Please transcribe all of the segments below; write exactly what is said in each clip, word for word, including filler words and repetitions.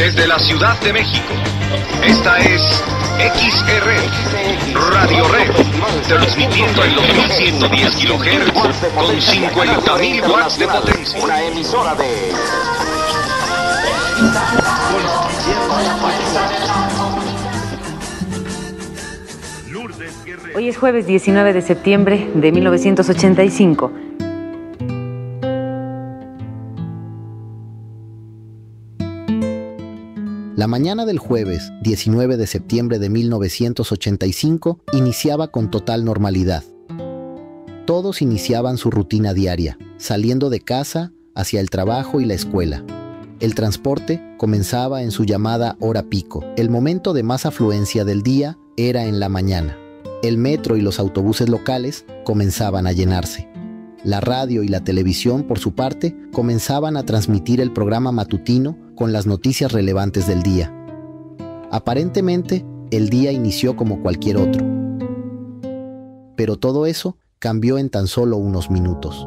Desde la Ciudad de México, esta es X R, Radio Red, transmitiendo en los mil ciento diez kilohertz con cincuenta mil watts de potencia. Una emisora de... Hoy es jueves diecinueve de septiembre de mil novecientos ochenta y cinco. La mañana del jueves diecinueve de septiembre de mil novecientos ochenta y cinco iniciaba con total normalidad. Todos iniciaban su rutina diaria, saliendo de casa hacia el trabajo y la escuela. El transporte comenzaba en su llamada hora pico. El momento de más afluencia del día era en la mañana. El metro y los autobuses locales comenzaban a llenarse. La radio y la televisión, por su parte, comenzaban a transmitir el programa matutino con las noticias relevantes del día. Aparentemente, el día inició como cualquier otro. Pero todo eso cambió en tan solo unos minutos.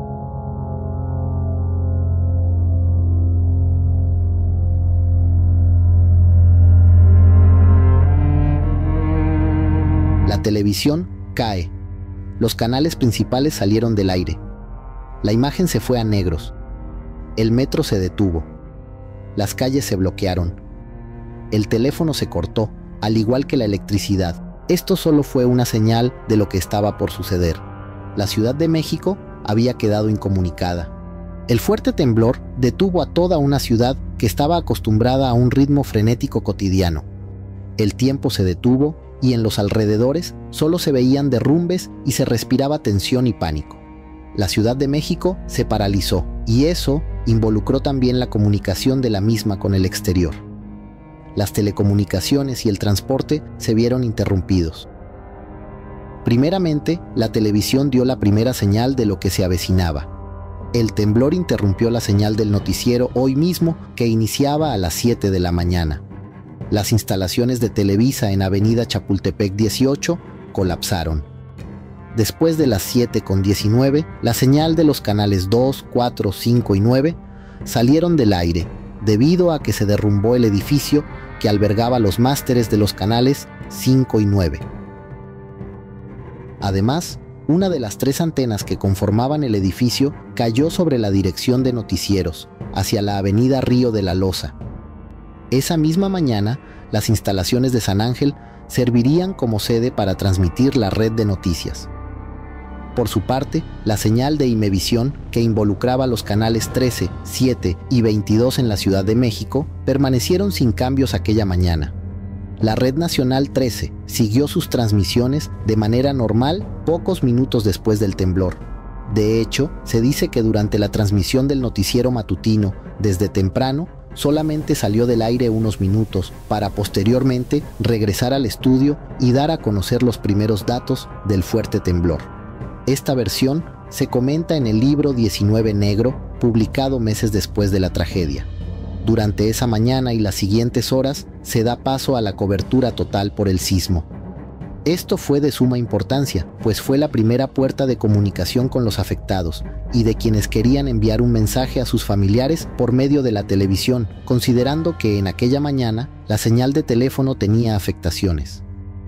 La televisión cae. Los canales principales salieron del aire. La imagen se fue a negros. El metro se detuvo. Las calles se bloquearon. El teléfono se cortó, al igual que la electricidad. Esto solo fue una señal de lo que estaba por suceder. La Ciudad de México había quedado incomunicada. El fuerte temblor detuvo a toda una ciudad que estaba acostumbrada a un ritmo frenético cotidiano. El tiempo se detuvo y en los alrededores solo se veían derrumbes y se respiraba tensión y pánico. La Ciudad de México se paralizó y eso involucró también la comunicación de la misma con el exterior. Las telecomunicaciones y el transporte se vieron interrumpidos. Primeramente, la televisión dio la primera señal de lo que se avecinaba. El temblor interrumpió la señal del noticiero Hoy Mismo, que iniciaba a las siete de la mañana. Las instalaciones de Televisa en Avenida Chapultepec dieciocho colapsaron. Después de las siete con diecinueve, la señal de los canales dos, cuatro, cinco y nueve salieron del aire debido a que se derrumbó el edificio que albergaba los másteres de los canales cinco y nueve. Además, una de las tres antenas que conformaban el edificio cayó sobre la dirección de noticieros, hacia la Avenida Río de la Loza. Esa misma mañana, las instalaciones de San Ángel servirían como sede para transmitir la red de noticias. Por su parte, la señal de Imevisión, que involucraba los canales trece, siete y veintidós en la Ciudad de México, permanecieron sin cambios aquella mañana. La Red Nacional trece siguió sus transmisiones de manera normal pocos minutos después del temblor. De hecho, se dice que durante la transmisión del noticiero matutino, desde temprano, solamente salió del aire unos minutos para posteriormente regresar al estudio y dar a conocer los primeros datos del fuerte temblor. Esta versión se comenta en el libro diecinueve Negro, publicado meses después de la tragedia. Durante esa mañana y las siguientes horas se da paso a la cobertura total por el sismo. Esto fue de suma importancia, pues fue la primera puerta de comunicación con los afectados y de quienes querían enviar un mensaje a sus familiares por medio de la televisión, considerando que en aquella mañana la señal de teléfono tenía afectaciones.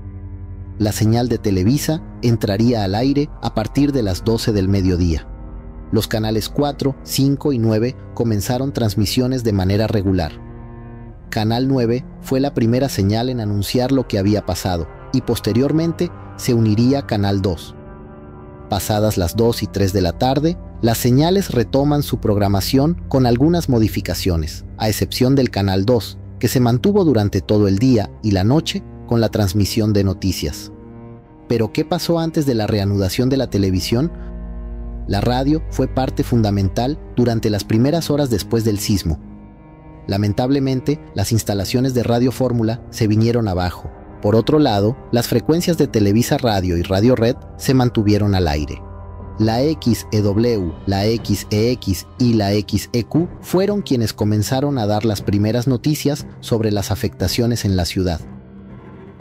La señal de Televisa entraría al aire a partir de las doce del mediodía. Los canales cuatro, cinco y nueve comenzaron transmisiones de manera regular. Canal nueve fue la primera señal en anunciar lo que había pasado, y posteriormente se uniría Canal dos. Pasadas las dos y tres de la tarde, las señales retoman su programación con algunas modificaciones, a excepción del Canal dos, que se mantuvo durante todo el día y la noche con la transmisión de noticias. ¿Pero qué pasó antes de la reanudación de la televisión? La radio fue parte fundamental durante las primeras horas después del sismo. Lamentablemente, las instalaciones de Radio Fórmula se vinieron abajo. Por otro lado, las frecuencias de Televisa Radio y Radio Red se mantuvieron al aire. La X E W, la X E X y la X E Q fueron quienes comenzaron a dar las primeras noticias sobre las afectaciones en la ciudad.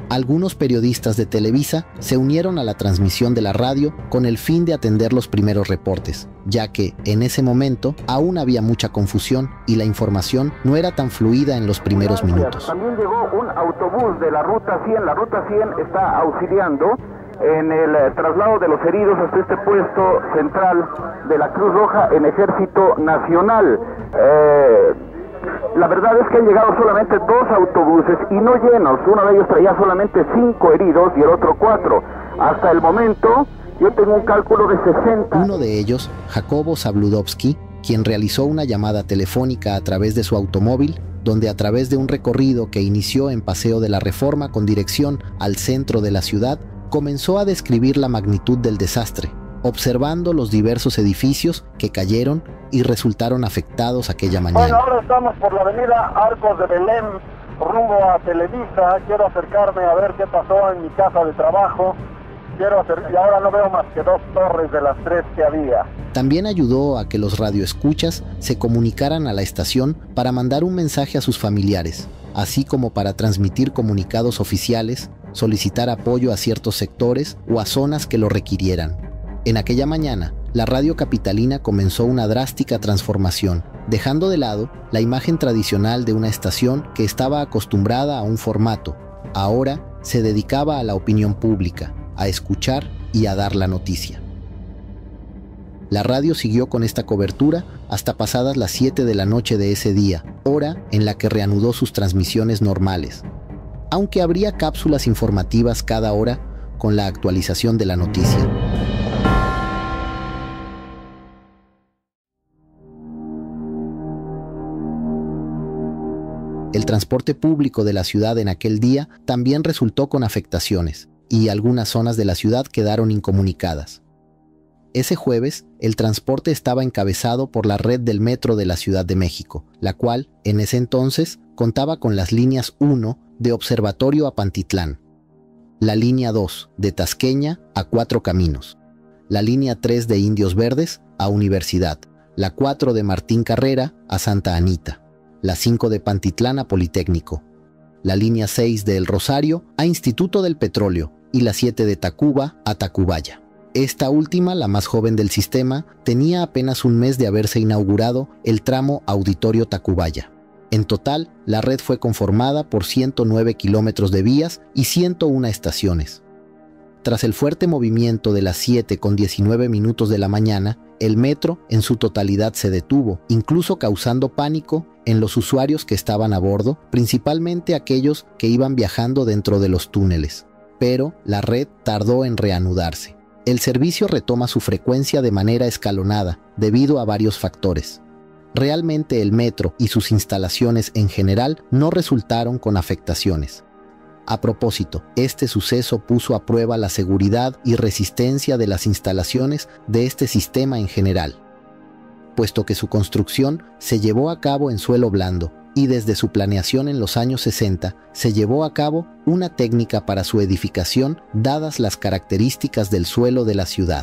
Algunos periodistas de Televisa se unieron a la transmisión de la radio con el fin de atender los primeros reportes, ya que, en ese momento, aún había mucha confusión y la información no era tan fluida en los primeros minutos. También llegó un autobús de la Ruta cien. La Ruta cien está auxiliando en el traslado de los heridos hasta este puesto central de la Cruz Roja en Ejército Nacional. Eh... La verdad es que han llegado solamente dos autobuses y no llenos. Uno de ellos traía solamente cinco heridos y el otro cuatro. Hasta el momento yo tengo un cálculo de sesenta. Uno de ellos, Jacobo Zabludovsky, quien realizó una llamada telefónica a través de su automóvil, donde a través de un recorrido que inició en Paseo de la Reforma con dirección al centro de la ciudad, comenzó a describir la magnitud del desastre, observando los diversos edificios que cayeron y resultaron afectados aquella mañana. Bueno, ahora estamos por la avenida Arcos de Belén, rumbo a Televisa. Quiero acercarme a ver qué pasó en mi casa de trabajo. Quiero hacer, y ahora no veo más que dos torres de las tres que había. También ayudó a que los radioescuchas se comunicaran a la estación para mandar un mensaje a sus familiares, así como para transmitir comunicados oficiales, solicitar apoyo a ciertos sectores o a zonas que lo requirieran. En aquella mañana, la radio capitalina comenzó una drástica transformación, dejando de lado la imagen tradicional de una estación que estaba acostumbrada a un formato. Ahora se dedicaba a la opinión pública, a escuchar y a dar la noticia. La radio siguió con esta cobertura hasta pasadas las siete de la noche de ese día, hora en la que reanudó sus transmisiones normales, aunque habría cápsulas informativas cada hora con la actualización de la noticia. El transporte público de la ciudad en aquel día también resultó con afectaciones, y algunas zonas de la ciudad quedaron incomunicadas. Ese jueves, el transporte estaba encabezado por la red del metro de la Ciudad de México, la cual, en ese entonces, contaba con las líneas uno de Observatorio a Pantitlán, la línea dos de Tasqueña a Cuatro Caminos, la línea tres de Indios Verdes a Universidad, la cuatro de Martín Carrera a Santa Anita, la cinco de Pantitlán a Politécnico, la línea seis de El Rosario a Instituto del Petróleo y la siete de Tacuba a Tacubaya. Esta última, la más joven del sistema, tenía apenas un mes de haberse inaugurado el tramo Auditorio Tacubaya. En total, la red fue conformada por ciento nueve kilómetros de vías y ciento una estaciones. Tras el fuerte movimiento de las siete con diecinueve minutos de la mañana, el metro en su totalidad se detuvo, incluso causando pánico en los usuarios que estaban a bordo, principalmente aquellos que iban viajando dentro de los túneles. Pero la red tardó en reanudarse. El servicio retoma su frecuencia de manera escalonada, debido a varios factores. Realmente el metro y sus instalaciones en general no resultaron con afectaciones. A propósito, este suceso puso a prueba la seguridad y resistencia de las instalaciones de este sistema en general, puesto que su construcción se llevó a cabo en suelo blando y desde su planeación en los años sesenta se llevó a cabo una técnica para su edificación dadas las características del suelo de la ciudad.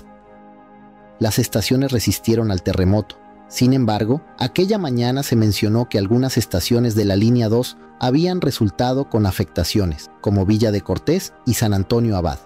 Las estaciones resistieron al terremoto. Sin embargo, aquella mañana se mencionó que algunas estaciones de la línea dos habían resultado con afectaciones, como Villa de Cortés y San Antonio Abad.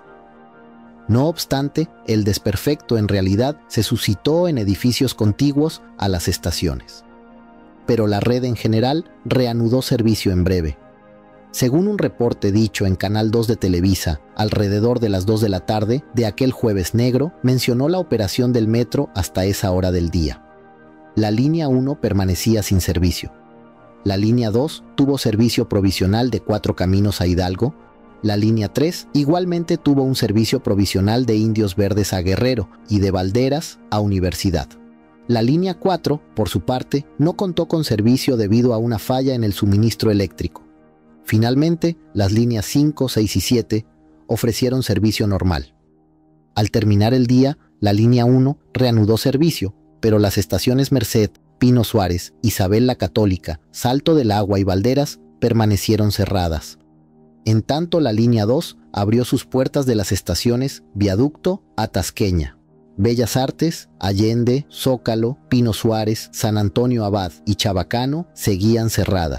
No obstante, el desperfecto en realidad se suscitó en edificios contiguos a las estaciones. Pero la red en general reanudó servicio en breve. Según un reporte dicho en Canal dos de Televisa, alrededor de las dos de la tarde de aquel jueves negro, mencionó la operación del metro hasta esa hora del día. La línea uno permanecía sin servicio. La línea dos tuvo servicio provisional de Cuatro Caminos a Hidalgo. La línea tres igualmente tuvo un servicio provisional de Indios Verdes a Guerrero y de Valderas a Universidad. La línea cuatro, por su parte, no contó con servicio debido a una falla en el suministro eléctrico. Finalmente, las líneas cinco, seis y siete ofrecieron servicio normal. Al terminar el día, la línea uno reanudó servicio, pero las estaciones Merced, Pino Suárez, Isabel la Católica, Salto del Agua y Valderas permanecieron cerradas. En tanto, la línea dos abrió sus puertas de las estaciones Viaducto a Tasqueña. Bellas Artes, Allende, Zócalo, Pino Suárez, San Antonio Abad y Chabacano seguían cerradas.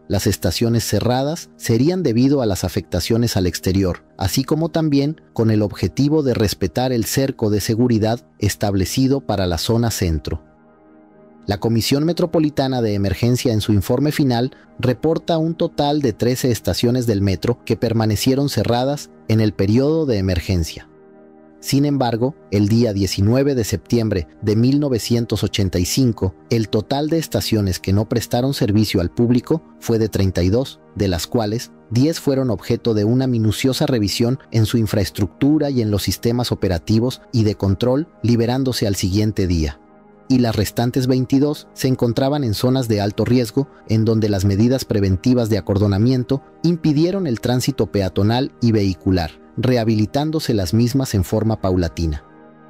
las estaciones cerradas serían debido a las afectaciones al exterior, así como también con el objetivo de respetar el cerco de seguridad establecido para la zona centro. La Comisión Metropolitana de Emergencia en su informe final reporta un total de trece estaciones del metro que permanecieron cerradas en el periodo de emergencia. Sin embargo, el día diecinueve de septiembre de mil novecientos ochenta y cinco, el total de estaciones que no prestaron servicio al público fue de treinta y dos, de las cuales diez fueron objeto de una minuciosa revisión en su infraestructura y en los sistemas operativos y de control, liberándose al siguiente día. Y las restantes veintidós se encontraban en zonas de alto riesgo, en donde las medidas preventivas de acordonamiento impidieron el tránsito peatonal y vehicular, rehabilitándose las mismas en forma paulatina.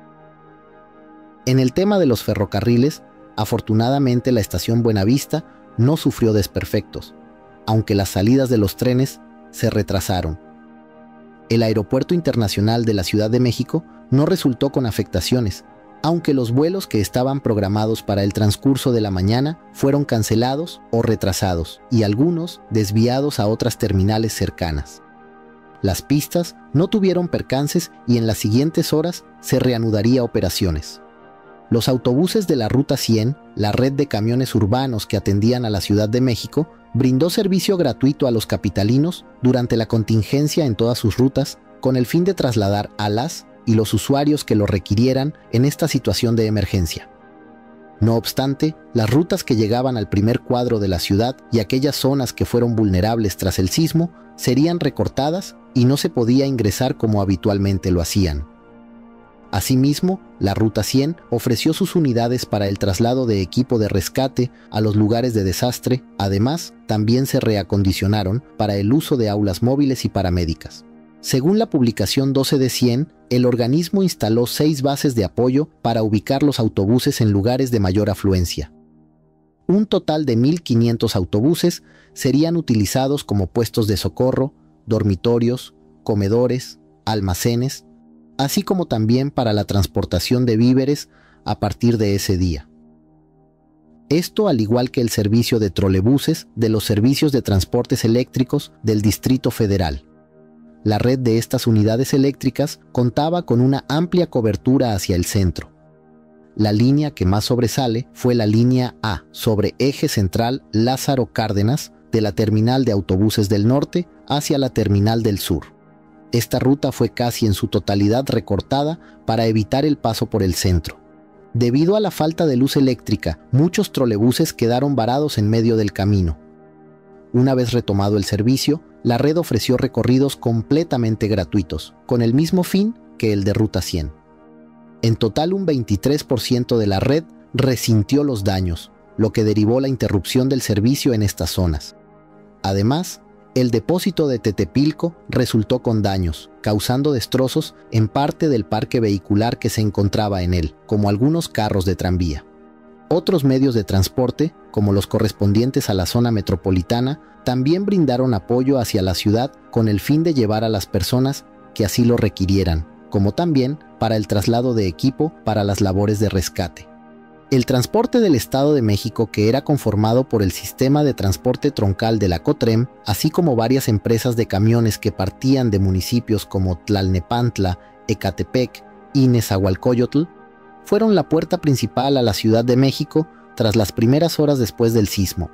En el tema de los ferrocarriles, afortunadamente la estación Buenavista no sufrió desperfectos, aunque las salidas de los trenes se retrasaron. El Aeropuerto Internacional de la Ciudad de México no resultó con afectaciones, aunque los vuelos que estaban programados para el transcurso de la mañana fueron cancelados o retrasados, y algunos desviados a otras terminales cercanas. Las pistas no tuvieron percances y en las siguientes horas se reanudaría operaciones. Los autobuses de la Ruta cien, la red de camiones urbanos que atendían a la Ciudad de México, brindó servicio gratuito a los capitalinos durante la contingencia en todas sus rutas, con el fin de trasladar a las y los usuarios que lo requirieran en esta situación de emergencia. No obstante, las rutas que llegaban al primer cuadro de la ciudad y aquellas zonas que fueron vulnerables tras el sismo serían recortadas y no se podía ingresar como habitualmente lo hacían. Asimismo, la Ruta cien ofreció sus unidades para el traslado de equipo de rescate a los lugares de desastre. Además, también se reacondicionaron para el uso de aulas móviles y paramédicas. Según la publicación doce de cien, el organismo instaló seis bases de apoyo para ubicar los autobuses en lugares de mayor afluencia. Un total de mil quinientos autobuses serían utilizados como puestos de socorro, dormitorios, comedores, almacenes, así como también para la transportación de víveres a partir de ese día. Esto al igual que el servicio de trolebuses de los servicios de transportes eléctricos del Distrito Federal. La red de estas unidades eléctricas contaba con una amplia cobertura hacia el centro. La línea que más sobresale fue la línea A sobre eje central Lázaro Cárdenas, de la terminal de autobuses del norte hacia la terminal del sur. Esta ruta fue casi en su totalidad recortada para evitar el paso por el centro. Debido a la falta de luz eléctrica, muchos trolebuses quedaron varados en medio del camino. Una vez retomado el servicio, la red ofreció recorridos completamente gratuitos, con el mismo fin que el de Ruta cien. En total, un veintitrés por ciento de la red resintió los daños, lo que derivó la interrupción del servicio en estas zonas. Además, el depósito de Tetepilco resultó con daños, causando destrozos en parte del parque vehicular que se encontraba en él, como algunos carros de tranvía. Otros medios de transporte, como los correspondientes a la zona metropolitana, también brindaron apoyo hacia la ciudad con el fin de llevar a las personas que así lo requirieran, como también para el traslado de equipo para las labores de rescate. El transporte del Estado de México, que era conformado por el sistema de transporte troncal de la COTREM, así como varias empresas de camiones que partían de municipios como Tlalnepantla, Ecatepec y Nezahualcóyotl, fueron la puerta principal a la Ciudad de México tras las primeras horas después del sismo.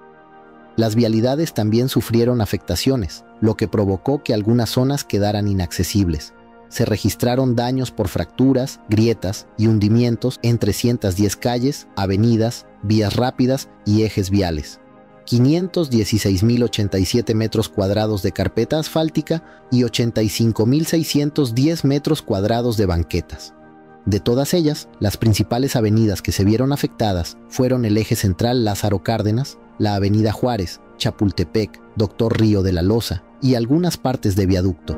Las vialidades también sufrieron afectaciones, lo que provocó que algunas zonas quedaran inaccesibles. Se registraron daños por fracturas, grietas y hundimientos en trescientas diez calles, avenidas, vías rápidas y ejes viales. quinientos dieciséis mil ochenta y siete metros cuadrados de carpeta asfáltica y ochenta y cinco mil seiscientos diez metros cuadrados de banquetas. De todas ellas, las principales avenidas que se vieron afectadas fueron el eje central Lázaro Cárdenas, la avenida Juárez, Chapultepec, Doctor Río de la Loza y algunas partes de viaducto.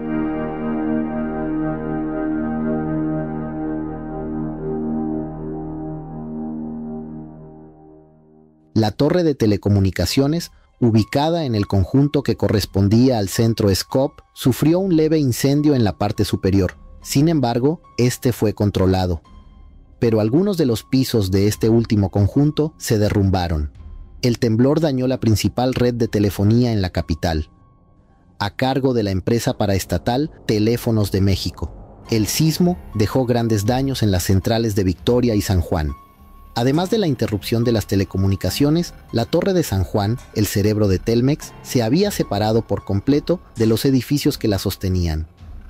La torre de telecomunicaciones, ubicada en el conjunto que correspondía al centro S C O P, sufrió un leve incendio en la parte superior. Sin embargo, este fue controlado. Pero algunos de los pisos de este último conjunto se derrumbaron. El temblor dañó la principal red de telefonía en la capital, a cargo de la empresa paraestatal Teléfonos de México. El sismo dejó grandes daños en las centrales de Victoria y San Juan. Además de la interrupción de las telecomunicaciones, la Torre de San Juan, el cerebro de Telmex, se había separado por completo de los edificios que la sostenían.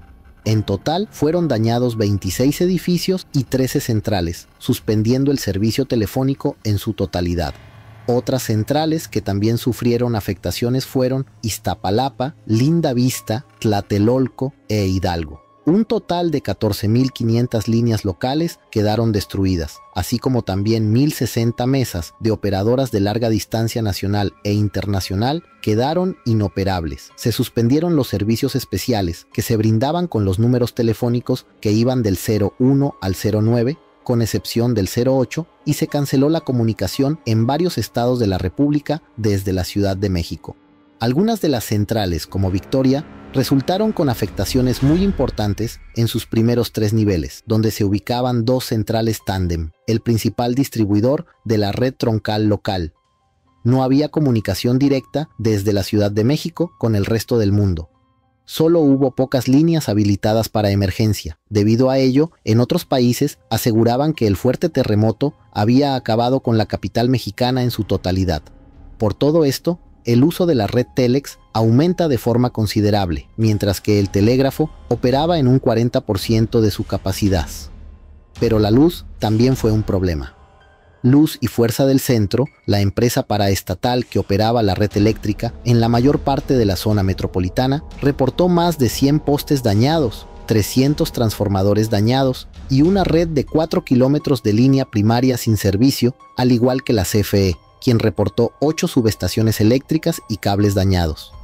En total, fueron dañados veintiséis edificios y trece centrales, suspendiendo el servicio telefónico en su totalidad. Otras centrales que también sufrieron afectaciones fueron Iztapalapa, Lindavista, Tlatelolco e Hidalgo. Un total de catorce mil quinientas líneas locales quedaron destruidas, así como también mil sesenta mesas de operadoras de larga distancia nacional e internacional quedaron inoperables. Se suspendieron los servicios especiales que se brindaban con los números telefónicos que iban del cero uno al cero nueve, con excepción del cero ocho, y se canceló la comunicación en varios estados de la República desde la Ciudad de México. Algunas de las centrales, como Victoria, resultaron con afectaciones muy importantes en sus primeros tres niveles, donde se ubicaban dos centrales tándem, el principal distribuidor de la red troncal local. No había comunicación directa desde la Ciudad de México con el resto del mundo. Solo hubo pocas líneas habilitadas para emergencia. Debido a ello, en otros países aseguraban que el fuerte terremoto había acabado con la capital mexicana en su totalidad. Por todo esto, el uso de la red Telex aumenta de forma considerable, mientras que el telégrafo operaba en un cuarenta por ciento de su capacidad. Pero la luz también fue un problema. Luz y Fuerza del Centro, la empresa paraestatal que operaba la red eléctrica en la mayor parte de la zona metropolitana, reportó más de cien postes dañados, trescientos transformadores dañados y una red de cuatro kilómetros de línea primaria sin servicio, al igual que la C F E, quien reportó ocho subestaciones eléctricas y cables dañados.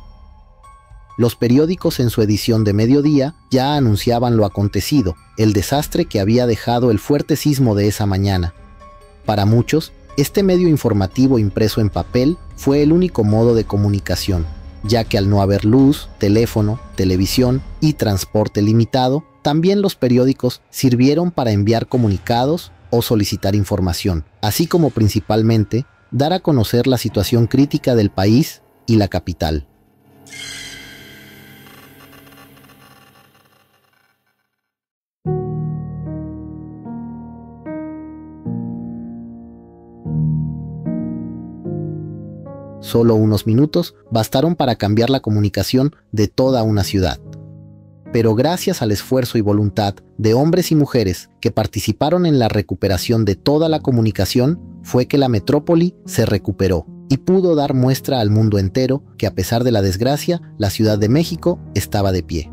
Los periódicos en su edición de mediodía ya anunciaban lo acontecido, el desastre que había dejado el fuerte sismo de esa mañana. Para muchos, este medio informativo impreso en papel fue el único modo de comunicación, ya que al no haber luz, teléfono, televisión y transporte limitado, también los periódicos sirvieron para enviar comunicados o solicitar información, así como principalmente dar a conocer la situación crítica del país y la capital. Solo unos minutos bastaron para cambiar la comunicación de toda una ciudad. Pero gracias al esfuerzo y voluntad de hombres y mujeres que participaron en la recuperación de toda la comunicación, fue que la metrópoli se recuperó y pudo dar muestra al mundo entero que, a pesar de la desgracia, la Ciudad de México estaba de pie.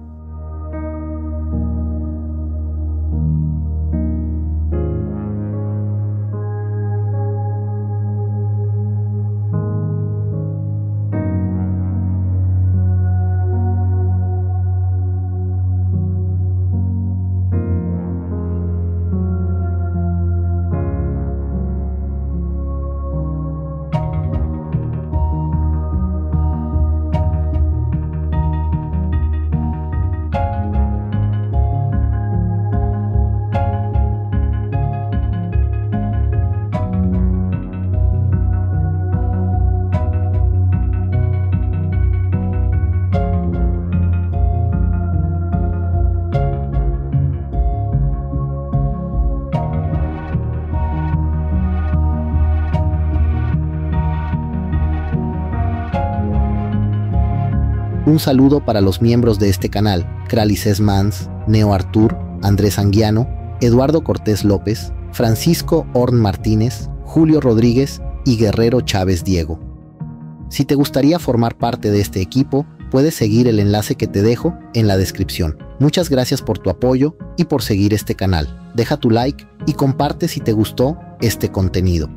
Un saludo para los miembros de este canal: Kralices Mans, Neo Artur, Andrés Anguiano, Eduardo Cortés López, Francisco Horn Martínez, Julio Rodríguez y Guerrero Chávez Diego. Si te gustaría formar parte de este equipo, puedes seguir el enlace que te dejo en la descripción. Muchas gracias por tu apoyo y por seguir este canal. Deja tu like y comparte si te gustó este contenido.